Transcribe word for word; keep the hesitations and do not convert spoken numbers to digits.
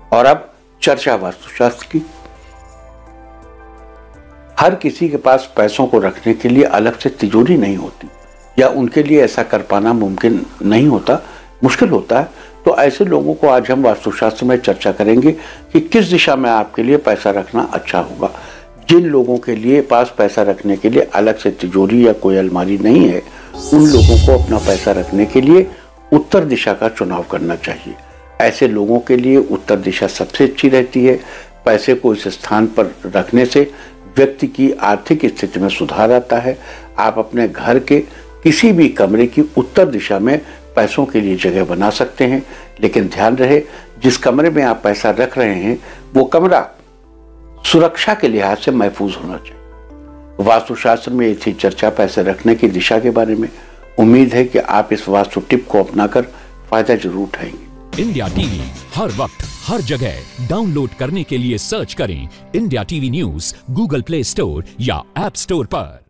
और अब चर्चा वास्तुशास्त्र की। हर किसी के पास पैसों को रखने के लिए अलग से तिजोरी नहीं होती, या उनके लिए ऐसा कर पाना मुमकिन नहीं होता, मुश्किल होता है। तो ऐसे लोगों को आज हम वास्तुशास्त्र में चर्चा करेंगे कि किस दिशा में आपके लिए पैसा रखना अच्छा होगा। जिन लोगों के लिए पास पैसा रखने के लिए अलग से तिजोरी या कोई अलमारी नहीं है, उन लोगों को अपना पैसा रखने के लिए उत्तर दिशा का चुनाव करना चाहिए। ऐसे लोगों के लिए उत्तर दिशा सबसे अच्छी रहती है। पैसे को इस स्थान पर रखने से व्यक्ति की आर्थिक स्थिति में सुधार आता है। आप अपने घर के किसी भी कमरे की उत्तर दिशा में पैसों के लिए जगह बना सकते हैं, लेकिन ध्यान रहे जिस कमरे में आप पैसा रख रहे हैं वो कमरा सुरक्षा के लिहाज से महफूज होना चाहिए। वास्तुशास्त्र में ये थी चर्चा पैसे रखने की दिशा के बारे में। उम्मीद है कि आप इस वास्तु टिप को अपनाकर फायदा जरूर उठाएंगे। इंडिया टीवी हर वक्त हर जगह डाउनलोड करने के लिए सर्च करें India TV news Google Play Store या ऐप स्टोर पर।